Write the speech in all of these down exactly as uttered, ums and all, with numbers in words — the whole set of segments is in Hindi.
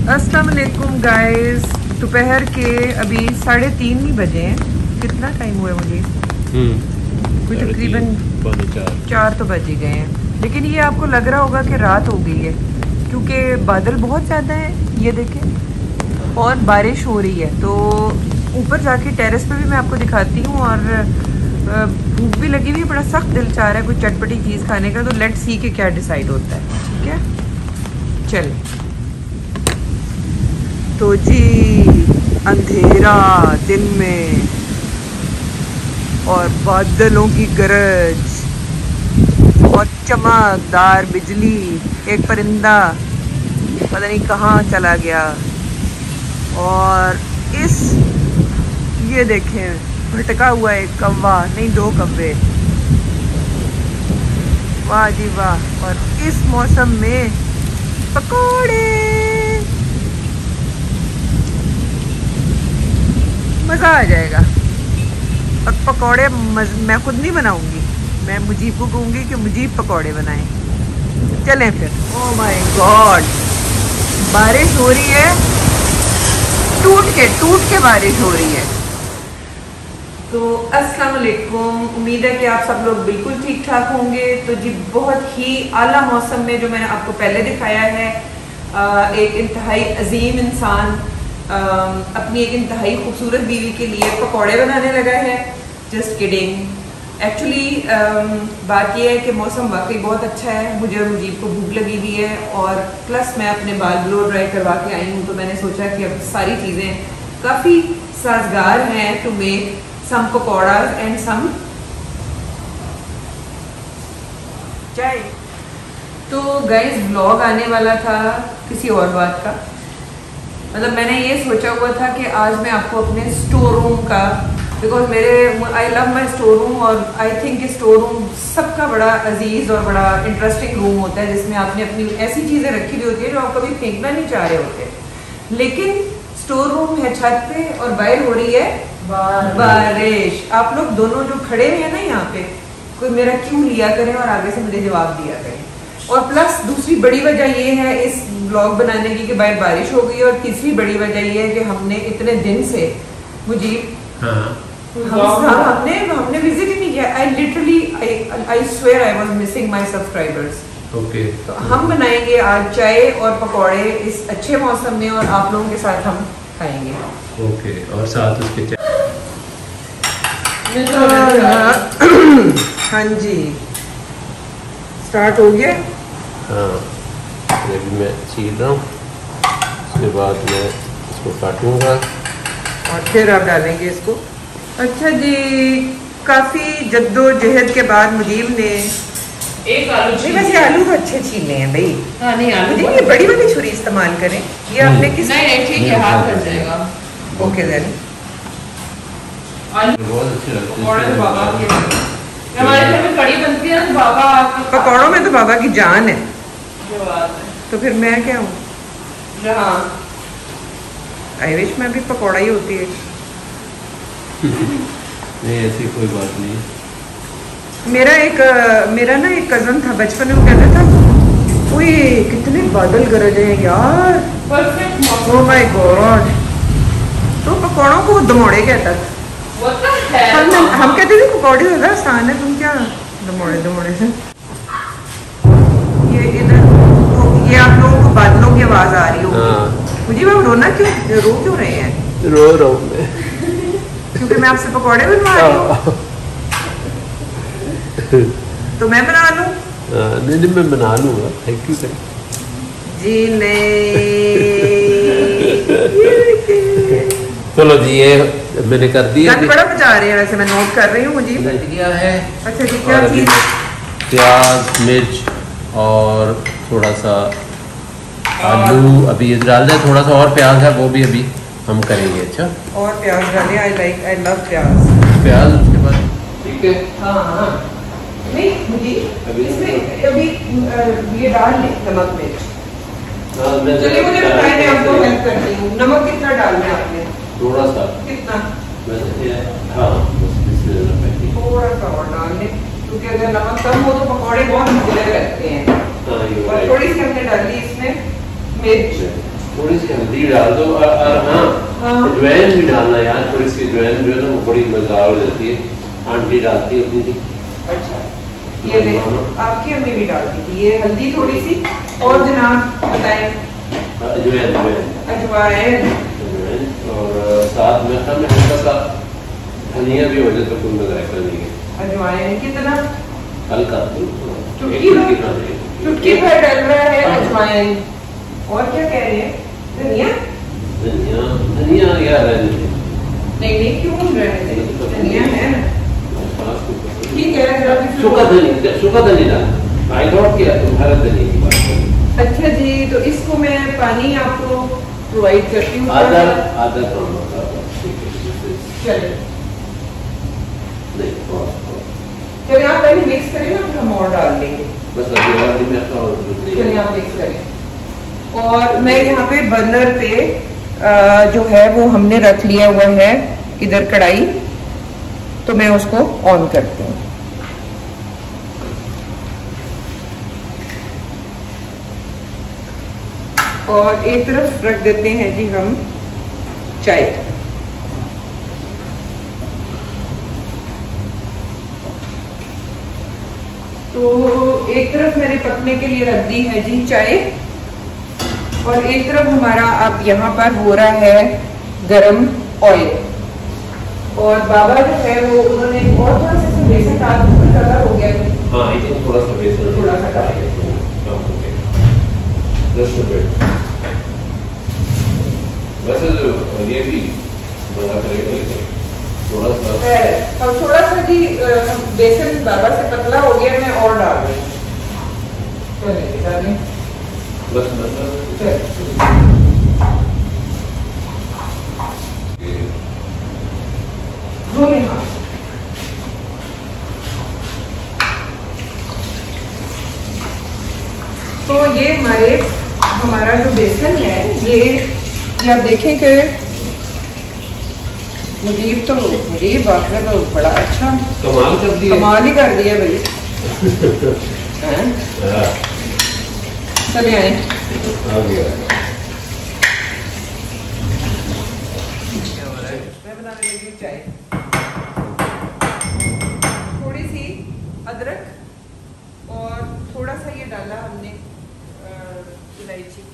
अस्सलाम वालेकुम गाइस, दोपहर के अभी साढ़े तीन ही बजे हैं। कितना टाइम हुआ है मुझे? कोई तकरीबन चार चार तो बज ही गए हैं। लेकिन ये आपको लग रहा होगा कि रात हो गई है क्योंकि बादल बहुत ज़्यादा हैं, ये देखें, और बारिश हो रही है। तो ऊपर जाके टेरेस पे भी मैं आपको दिखाती हूँ। और भूख भी लगी हुई है, बड़ा सख्त दिल चाह रहा है कुछ चटपटी चीज़ खाने का। तो लेट्स सी के क्या डिसाइड होता है। ठीक है, चल। तो जी अंधेरा दिन में और बादलों की गरज और चमकदार बिजली, एक परिंदा पता नहीं कहाँ चला गया। और इस ये देखें भटका हुआ एक कौवा, नहीं दो कौवे, वाह जी वाह। और इस मौसम में पकौड़े, मज़ा आ जाएगा। और पकौड़े मैं खुद नहीं बनाऊंगी, मैं मुजीब को कहूँगी कि मुजीब पकौड़े बनाएं। चलें फिर। ओह माय गॉड, बारिश हो रही है, टूट के टूट के बारिश हो रही है। तो अस्सलाम वालेकुम, उम्मीद है कि आप सब लोग बिल्कुल ठीक ठाक होंगे। तो जी बहुत ही आला मौसम में, जो मैंने आपको पहले दिखाया है, एक इंतहाई अजीम इंसान अपनी एक इंतहाई खूबसूरत बीवी के लिए पकौड़े बनाने लगा है। Just kidding. एक्चुअली बात यह है कि मौसम वाकई बहुत अच्छा है, मुझे और मुजीब को भूख लगी हुई है, और प्लस मैं अपने बाल ब्लो ड्राई करवा के आई हूँ। तो मैंने सोचा कि अब सारी चीज़ें काफ़ी साजगार हैं to make some pakoras and some chai. तो गाइस व्लॉग आने वाला था किसी और बात का, मतलब मैंने ये सोचा हुआ था कि आज मैं आपको अपने स्टोर रूम का, बिकॉज मेरे I love my store room, और आई थिंक स्टोर रूम सबका बड़ा अजीज और बड़ा इंटरेस्टिंग रूम होता है, जिसमें आपने अपनी ऐसी चीज़ें रखी हुई होती है जो आप कभी फेंकना नहीं चाह रहे होते। लेकिन स्टोर रूम है छत पे और बाहर हो रही है बारिश। आप लोग दोनों जो खड़े हैं ना यहाँ पे, कोई मेरा क्यों लिया करें और आगे से मुझे जवाब दिया करें। और प्लस दूसरी बड़ी वजह ये है इस ब्लॉग बनाने की कि बाहर बारिश हो गई, और तीसरी बड़ी वजह ये है कि हमने इतने दिन से मुझे हाँ। हम, हाँ, हमने हमने विजिट ही नहीं किया। I literally I swear I was missing my subscribers. Okay, तो हम बनाएंगे आज चाय और पकौड़े इस अच्छे मौसम में, और आप लोगों के साथ हम खाएंगे। ओके, और साथ उसके चाय। हाँ जी, स्टार्ट हो गया। हाँ, अभी मैं छील रहा हूँ, उसके बाद मैं इसको काटूंगा और फिर आप डालेंगे इसको। अच्छा जी, काफ़ी जद्दोजहद के बाद मुजीब ने एक आलू, नहीं वैसे आलू तो अच्छे छीले हैं भाई। हाँ नहीं, आलू ये बड़ी वाली छुरी इस्तेमाल करें, ये आपने किस? नहीं नहीं ठीक है, हाथ कर जाएगा। Okay then. आलू बहुत अच्छे लगते हैं बाबा के, हमारे घर में कड़ी बनती है ना बाबा, पकौड़ों में तो बाबा की जान है। तो फिर मैं क्या हूँ? हाँ, आई विश मैं भी पकौड़ा ही होती है। नहीं ऐसी कोई बात नहीं। मेरा एक मेरा ना एक कज़न था, बचपन में वो कहता था, ओए कितने बादल गरज हैं यार, ओह माय गॉड। तो पकौड़ों को दमोड़े कहता था। हम हम कहते थे पकौड़े ज़्यादा आसान है, तुम क्या दमोड़े दमोड़े से। ये इधर तो ये आप लोगों को बादलों की आवाज़ आ रही होगी। मुझे मैं रोना क्यों, रो क्यों रहे हैं? रो रहा हूँ मैं क्योंकि मैं आपसे पकौड़े बनवा रही हूँ। तो मैं बना लूँ? नहीं नहीं मैं बना लूँगा, थैंक यू जी। नहीं चलो जी, ये मैंने कर दिया। बड़ा बचा रहे हैं वैसे, मैं नोट कर रही हूँ। मुझे लग गया है। अच्छा जी, क्या चीज़? प्याज, मिर्च और थोड़ा सा आलू अभी ये डाल दें, थोड़ा सा और प्याज है वो भी अभी हम करेंगे। अच्छा, और प्याज डालें, आई लाइक आई लव प्याज। प्याज उसके बाद ठीक है। हाँ हाँ, नहीं मुझे इसमें अभी ये डाल लें नमक मिर्च। चलिए मुझे बताएं, मैं आपको हेल्प करती हूँ। नमक कितना डालना है आपने? थोड़ा सा। कितना? हाँ, थोड़ा सा और डाल लें, क्योंकि अगर नमक कम हो तो पकौड़े बहुत मजेदार लगते हैं। और थोड़ी सी हमने डाली इसमें मिर्च, थोड़ी सी हल्दी डाल दो और, और हाँ अजवाइन भी डालना यार, थोड़ी सी अजवाइन जो है ना वो बड़ी मजेदार हो जाती है, आंटी डालती है अपनी। अच्छा ये ले आपकी अम्मी भी डालती थी ये हल्दी थोड़ी सी, और जनाब बताएं अजवाइन अजवाइन और साथ में हमें हल्का सा धनिया भी हो जाए तो कोई मजाक नहीं है। अजवाइन कितना हल्का चुटकी भर चुटकी भर डल रहा है अजवाइन। और क्या कह रहे हैं? धनिया धनिया धनिया यार नहीं नहीं क्यों रहने दें, धनिया है ना ठीक है। सूखा धनिया सूखा धनिया डाल आई थॉट किया तुम्हारा धनिया की बात करें। अच्छा जी तो इसको मैं पानी आपको प्रोवाइड करती हूँ आधा आधा चलिए नहीं चलिए आप पहले मिक्स करें ना फिर हम और डाल देंगे। बस अभी में चलिए आप मिक्स करें। और मैं यहाँ पे बर्नर पे आ, जो है वो हमने रख लिया हुआ है इधर कढ़ाई, तो मैं उसको ऑन करती हूँ। और एक तरफ रख देते हैं जी हम चाय। तो एक तरफ मैंने पकने के लिए रख दी है जी चाय, और एक तरफ हमारा अब यहाँ पर हो रहा है गरम ऑयल। और बाबा जो है वो उन्होंने और थोड़ा सा बेसन डाल कलर हो गया। हाँ ये थोड़ा सा बेसन थोड़ा सा डाल वैसे जो ये भी थोड़ा सा अब थोड़ा सा जी बेसन बाबा से पतला हो गया, मैं और डाल रही हूँ। बस बस तो ये हमारे हमारा जो बेसन है ये ये आप देखें कि मुजीब तो मुजीब आपने तो बड़ा अच्छा कमाल कर दिया कमाल ही कर दिया भाई। चले आए मैं बनाने लगी चाय। थोड़ी सी अदरक और थोड़ा सा ये डाला हमने इलायची,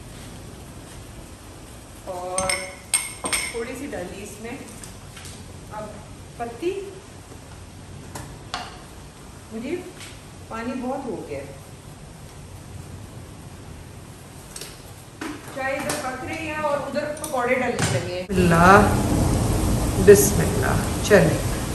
और थोड़ी सी डाली इसमें अब पत्ती। मुझे पानी बहुत हो गया, चाय इधर पक रही है और उधर पकौड़े डालने लगे। बिस्मिल्लाह बिस्मिल्लाह। चले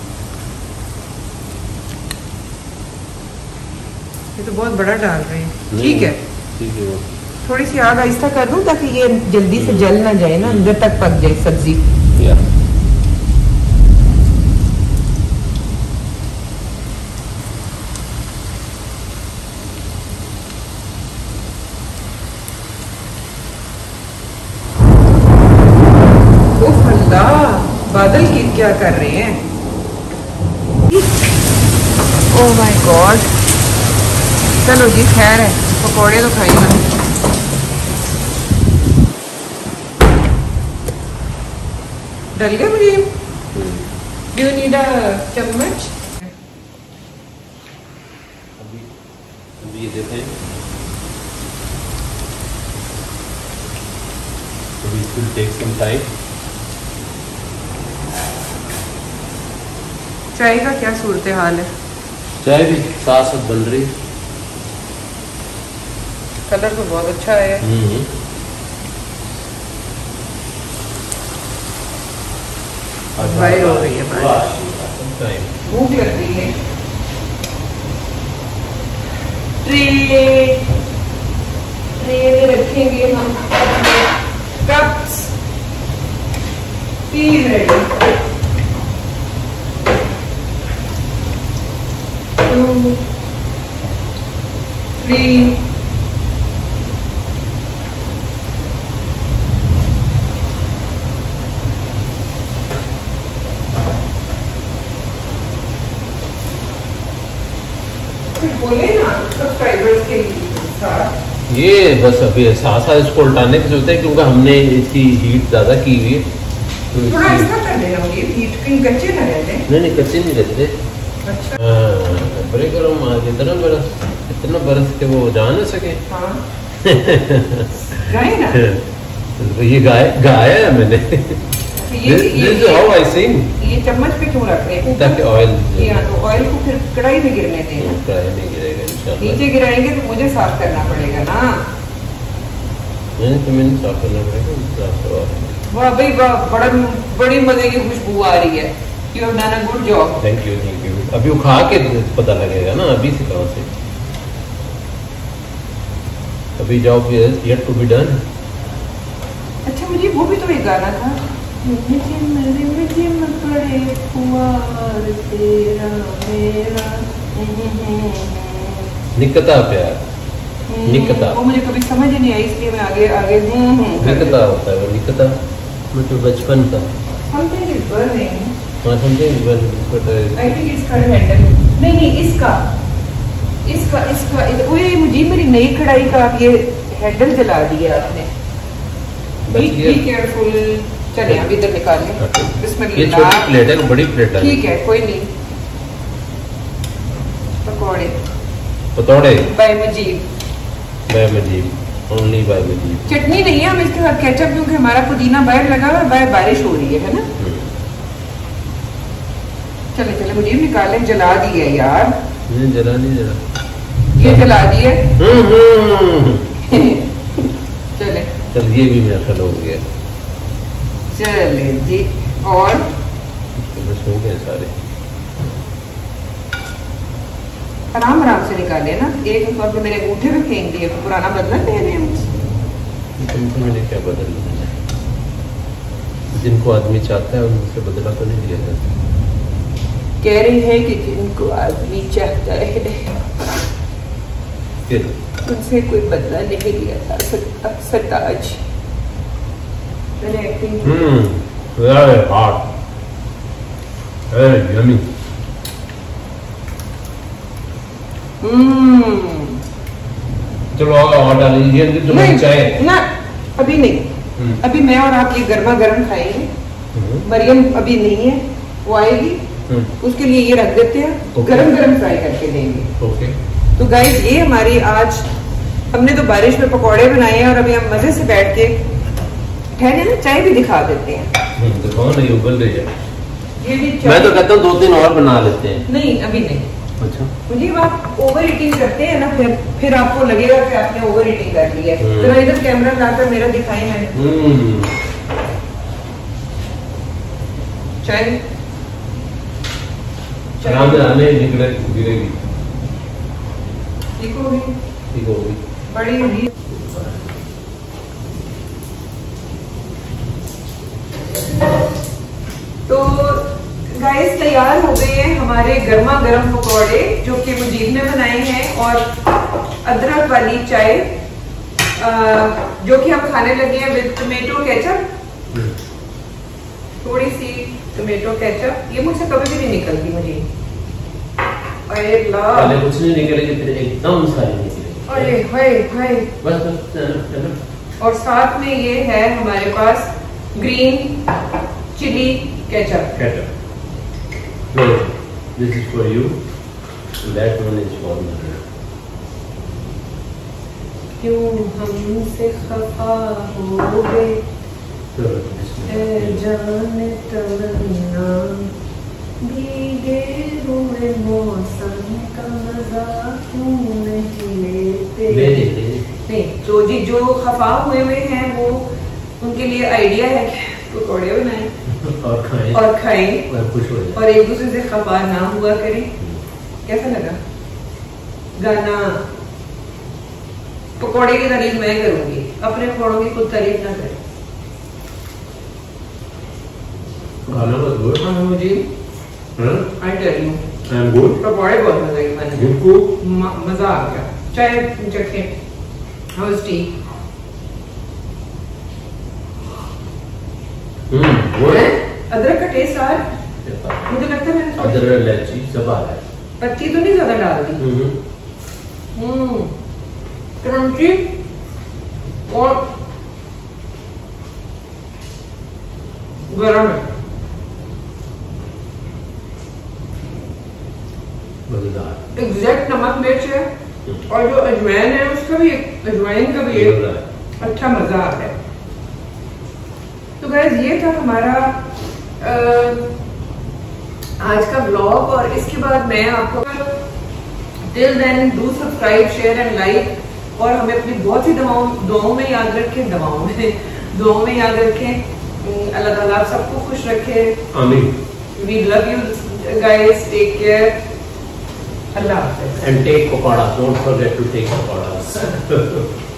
ये तो बहुत बड़ा डाल रहे हैं। ठीक है ठीक है। थोड़ी सी आग आहिस्ता कर दूं ताकि ये जल्दी से जल ना जाए ना, अंदर तक पक जाए सब्जी। या बादल की क्या कर रहे हैं? Oh my God. चलो जी खैर है, पकौड़े तो खाएंगे। डल गया मुझे। डू यू नीड अ चम्मच? अभी अभी ये देखें, अभी it will take some time. चाय का क्या सूरत हाल है? चाय भी साथ साथ बन रही है। कलर तो बहुत अच्छा है। वाइड हो रही है, भूख लग रही है। ट्रे ट्रे में रखेंगे हम अपने कप्स। तीन रेडी, टू थ्री बोले ना सब्सक्राइबर्स के साथ ये बस अभी साथ साथ इसको उल्टाने की सोचते हैं क्योंकि हमने इसकी हीट ज़्यादा की हुई है। तो थोड़ा इसका कर देना, ये हीट कहीं कच्चे ना रहते। नहीं नहीं कच्चे नहीं रहते। अच्छा हाँ बड़े गर्म आज इतना बरस इतना बरस के वो जा ना सके। हाँ गाय ना तो ये गाय गाया है मैंने। ये ये हाउ आई सिंग ये चम्मच पे क्यों रख रहे हैं ताकि ऑयल या तो ऑयल को फिर कढ़ाई में गिरने देना। कढ़ाई में गिरेगा इंशाल्लाह। नीचे गिराएंगे तो मुझे साफ करना पड़ेगा ना। नहीं तो मैंने साफ करना पड़ेगा। वाह भाई वाह, बड़ा बड़ी मजे की खुशबू आ रही है। You have done a good job. Thank you thank you. अभी वो खा के पता लगेगा ना, अभी से कहाँ से। अभी job yet to be done. अच्छा मुझे वो भी तो एक गाना था, निकता प्यार निकता, वो मुझे कभी समझ ही नहीं आई इसलिए मैं आगे आगे निकता होता है वो निकता मतलब बचपन का। Something is burning. हाँ समथिंग बट I think इसका हैंडल नहीं नहीं इसका इसका इसका ओए मुझे मेरी नई कढ़ाई का आप ये हैंडल जला दिया आपने। Be careful. चलिए अब इधर निकाल लें। ये छोटी प्लेट है बड़ी प्लेट है। ठीक है कोई नहीं। पकौड़े पतौड़े by Majid by Majid only by Majid. चटनी नहीं है हम इसके साथ केचप क्योंकि हमारा पुदीना बाहर लगा हुआ है, बाहर बारिश हो रही है है ना। चले चले मुझे निकाले जला दिया यार। नहीं जला नहीं जला ये जला दिए। चले चल ये भी मेरा खल हो गया। चले जी और बस हो गए सारे। आराम आराम से निकाले ना। एक बार मेरे अंगूठे पे फेंक दिए, पुराना बदला दे रहे हैं। तुमको मैंने क्या बदलना है? जिनको आदमी चाहता है उनसे बदला तो नहीं दिया जाता। कह रही है कि जिनको आदमी चाहता है फिर उनसे कोई बदला नहीं लिया जा सकता। सरताज मैंने acting hmm very hot very yummy. Hmm चलो और डाल लीजिए जो नहीं चाहे ना अभी नहीं। अभी मैं और आप ये गर्मा गर्म खाएंगे। मरियम अभी नहीं है, वो आएगी उसके लिए ये रख देते हैं। गरम गरम फ्राई करके देंगे। ओके तो गाइस ये हमारी आज हमने तो बारिश में पकौड़े बनाए हैं और अभी हम मजे से बैठ के ठहरे ना चाय भी दिखा देते हैं। दिखाओ नहीं उबल रही है। ये भी मैं तो कहता हूँ दो तीन और बना लेते हैं। नहीं अभी नहीं। अच्छा मुझे आप ओवर ईटिंग करते हैं ना फिर फिर आपको लगेगा कि आपने ओवर ईटिंग कर ली है। तो इधर कैमरा लाकर मेरा दिखाई है चाय आराम से आने निकले गिरेगी। ठीक होगी ठीक होगी बड़ी होगी। तो गाइस तैयार हो गए हैं हमारे गर्मा गर्म पकौड़े जो कि मुजीब ने बनाए हैं और अदरक वाली चाय जो कि हम खाने लगे हैं विद टोमेटो केचप। थोड़ी सी टोमेटो केचप। ये मुझसे कभी भी नहीं निकलती मुझे। अरे ला पहले कुछ नहीं निकलेगी फिर एकदम सारी निकलेगी। अरे हाय हाय बस बस चलो चलो। और साथ में ये है हमारे पास green chilli ketchup. Ketchup no this is for you that one is for me। क्यों हमसे खफा हो गए जाने तमन्ना भीगे हुए मौसम का मजा क्यों नहीं लेते। नहीं जो जी जो खफा हुए हुए हैं वो उनके लिए आइडिया है कि पकौड़े बनाएं और खाएं और खाएं और खुश हो जाए और एक दूसरे से खफा ना हुआ करें। कैसा लगा गाना? पकौड़े की तारीफ मैं करूंगी, अपने पकौड़ों की खुद तारीफ ना करें। गाना was good। हाँ मुझे हाँ I tell you I'm good। पकौड़े बहुत मजा के बने। बिल्कुल मजा आ गया। चाय चखे हाउ इज टी? हम्म वो है अदरक का टेस्ट आ रहा है। मुझे लगता है मैंने अदरक इलायची सब आ रहा है। पत्ती तो नहीं ज्यादा डाल दी। हम्म हम्म क्रंची और गरम है, मजेदार एग्जैक्ट नमक मिर्च है। और जो अजवाइन है उसका भी अजवाइन का भी एक अच्छा मजा आता है। तो गाइस ये था हमारा आ, आज का ब्लॉग। और इसके बाद मैं आपको till then do subscribe share and like. और हमें अपनी बहुत सी दवाओं दुआओं में याद रखें, दवाओं में दुआओं में याद रखें। अल्लाह ताला आप सबको खुश रखे। आमीन। We love you guys, take care, अल्लाह हाफ़िज़। And take pakoras. Don't forget to take pakoras.